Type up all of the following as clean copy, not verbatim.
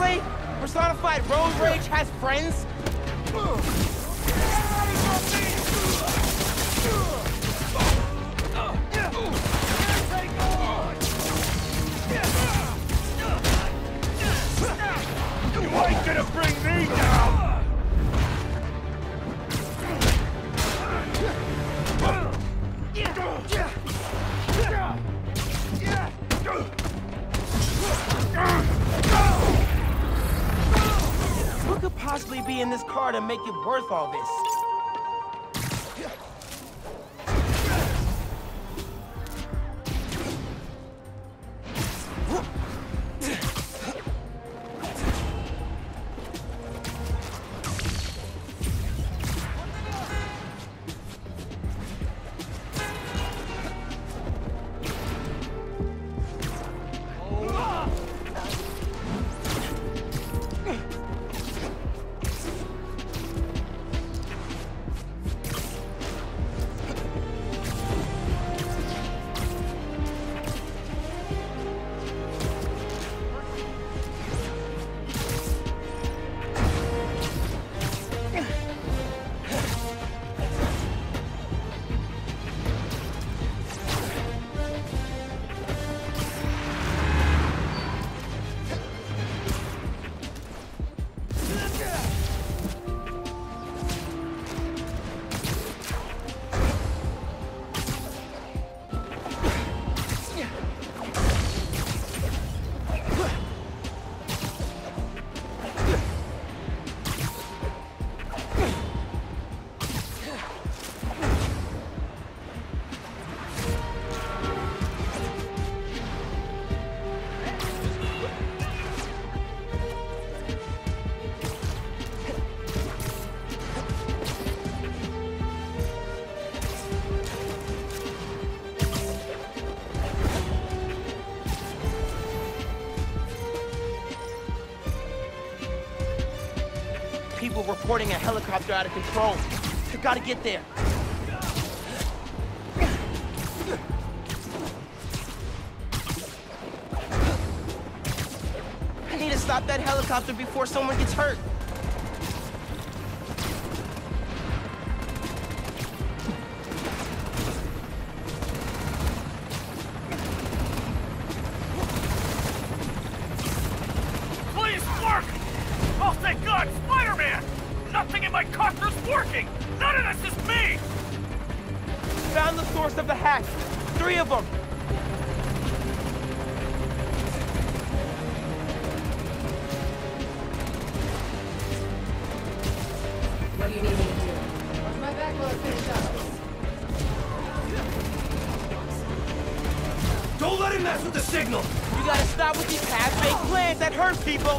Seriously? Personified road rage has friends? You ain't gonna bring me down! What could possibly be in this car to make it worth all this? People reporting a helicopter out of control. You gotta get there. I need to stop that helicopter before someone gets hurt. Please work! Oh, thank God, Spider-Man! Nothing in my copter's working! None of this is me! Found the source of the hack. 3 of them. What do you need me to do? Where's my backload finished up? Don't let him mess with the signal! You gotta stop with these half-baked plans that hurt people.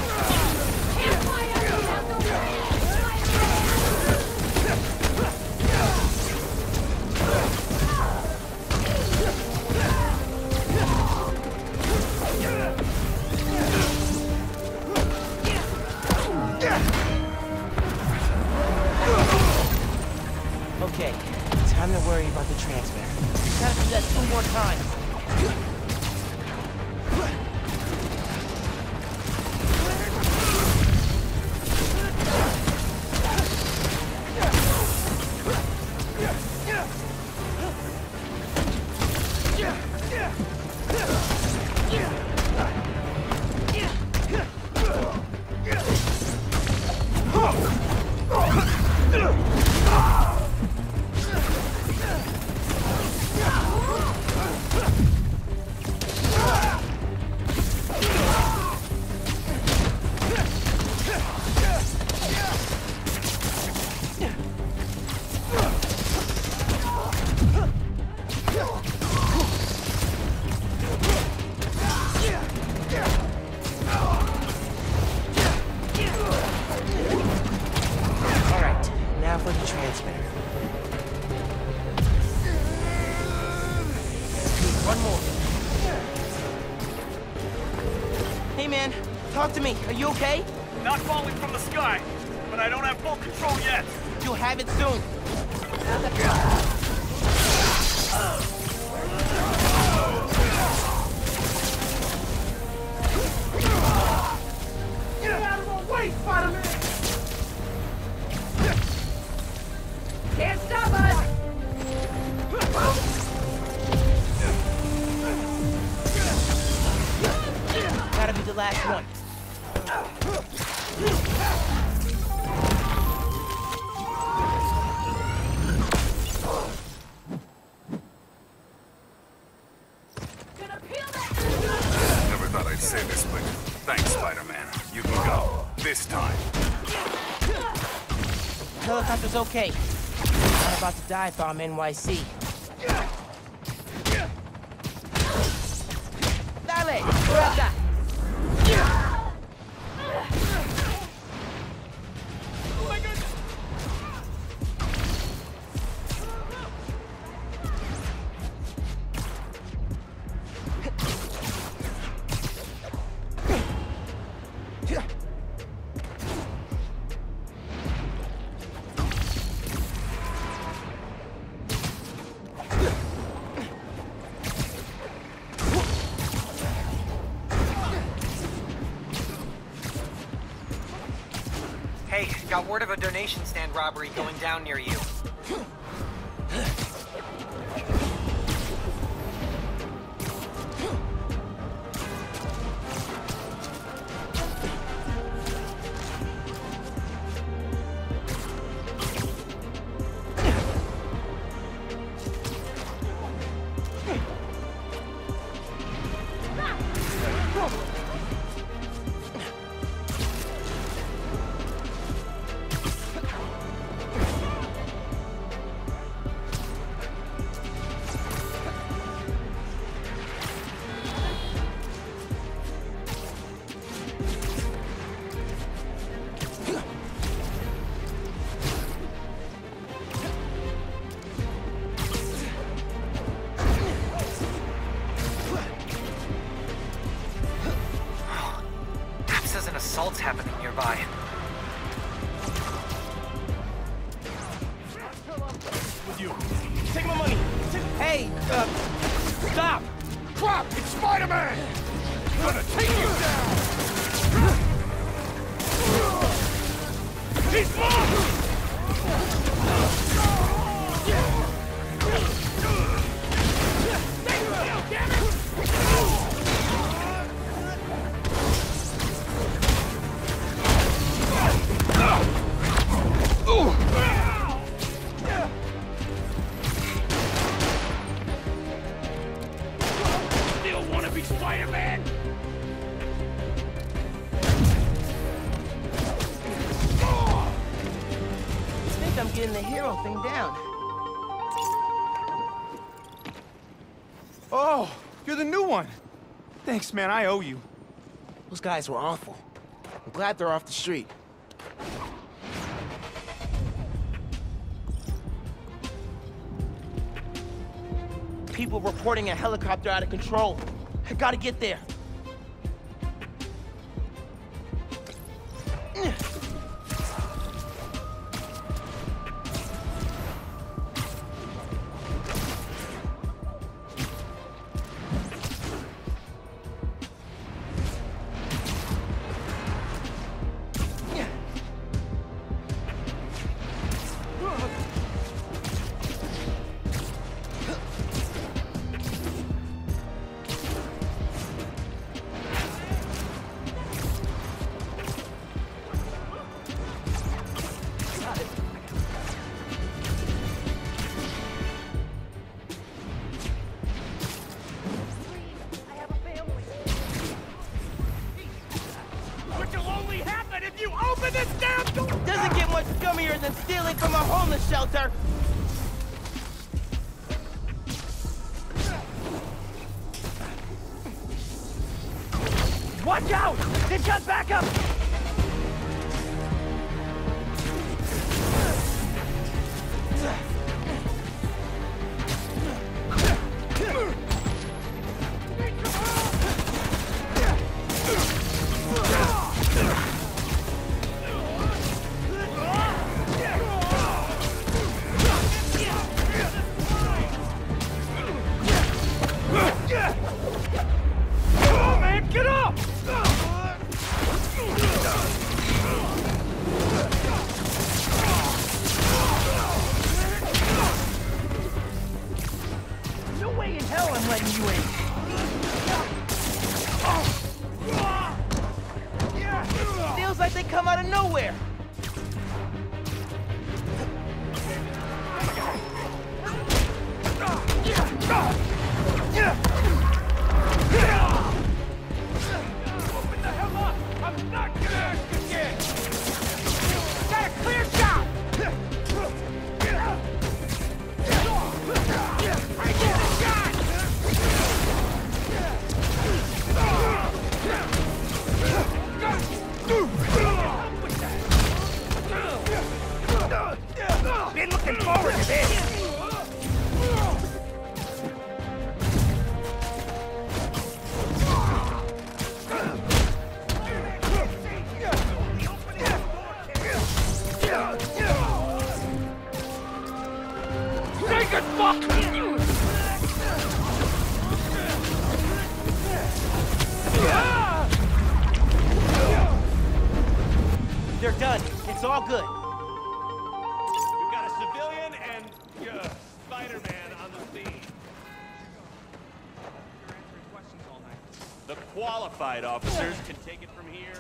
Okay, time to worry about the transmitter. Gotta do that 2 more times. For the transmitter. One more. Hey man, talk to me. Are you okay? Not falling from the sky, but I don't have full control yet. You'll have it soon. last one. Never thought I'd say this, but thanks, Spider-Man. You can go. This time. Helicopter's okay. Not about to die if I'm NYC. Dale, grab that. Hey, got word of a donation stand robbery going down near you. Assaults happening nearby. With you. Take my money. Hey, stop! Crap! It's Spider-Man! Gonna take you down! He's mine! Still wanna be Spider-Man? I think I'm getting the hero thing down. Oh, you're the new one. Thanks, man. I owe you. Those guys were awful. I'm glad they're off the street. People reporting a helicopter out of control. I gotta get there. Which will only happen if you open this damn door! Doesn't get much scummier than stealing from a homeless shelter. Watch out! They've got backup! Get up! No way in hell I'm letting you in. out of nowhere! Open the hell up! I'm not gonna ask again! Got a clear shot! I get the shot! Been looking forward to this! Take it, fuck! They're done. It's all good. We've got a civilian and Spider-Man on the scene. The qualified officers can take it from here.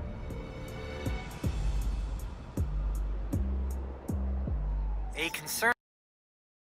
A concern